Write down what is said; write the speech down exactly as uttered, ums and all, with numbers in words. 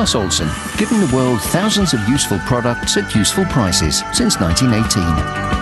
Clas Ohlson, giving the world thousands of useful products at useful prices since nineteen eighteen.